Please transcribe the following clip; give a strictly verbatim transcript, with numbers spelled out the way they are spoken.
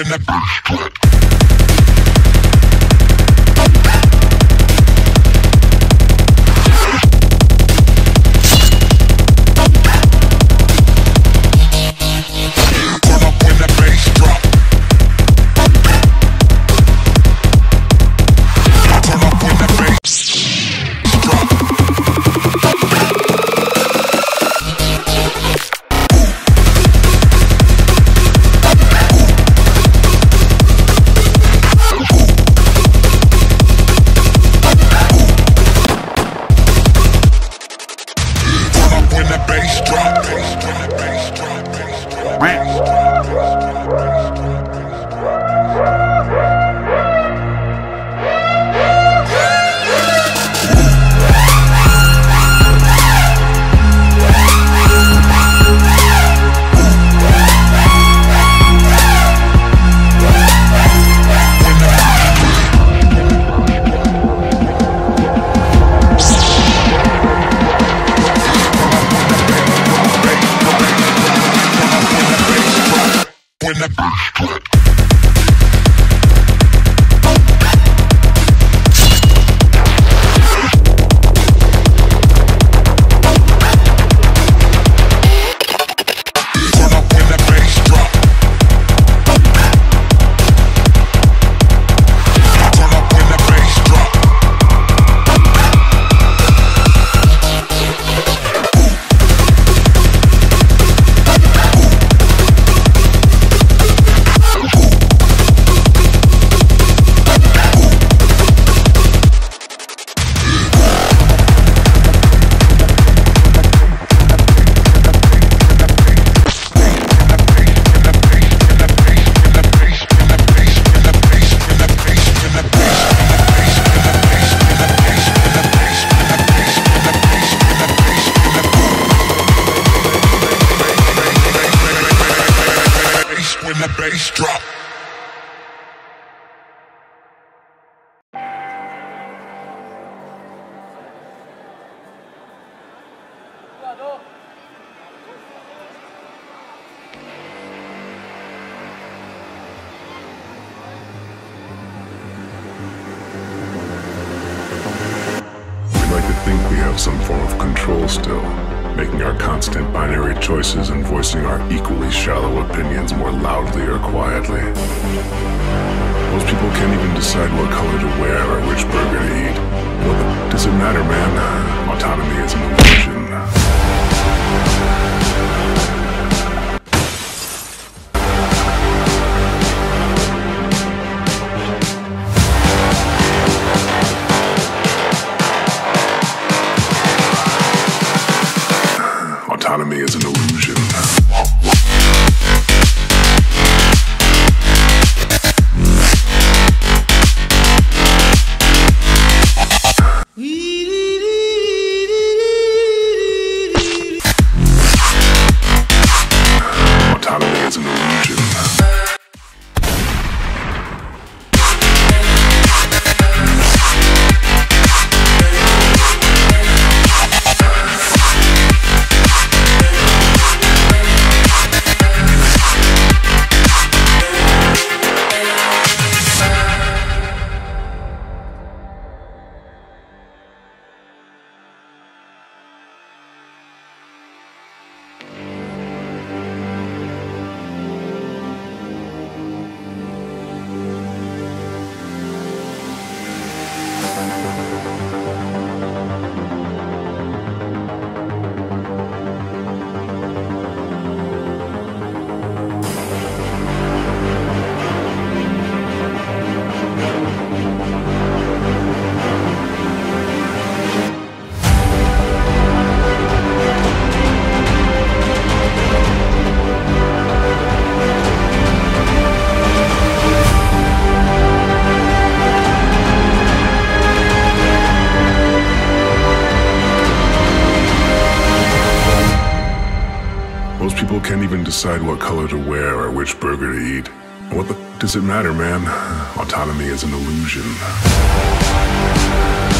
when the bass drop. When the bass drop. When the bass drop. We like to think we have some form of control still, making our constant binary choices and voicing our equally shallow opinions more loudly or quietly. Most people can't even decide what color to wear or which burger to eat. What the does it matter, man? Autonomy is an illusion. Autonomy is an illusion. Autonomy is an illusion. Most people can't even decide what color to wear or which burger to eat. What the does it matter, man? Autonomy is an illusion.